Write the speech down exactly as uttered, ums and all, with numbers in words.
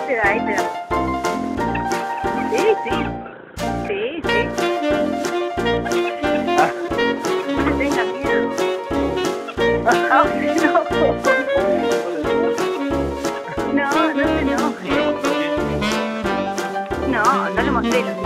te da, ahí te da. Sí, sí. Sí, sí. Ah. No le tengas miedo. Ay, no. No, no se enoje. No, no le mostré.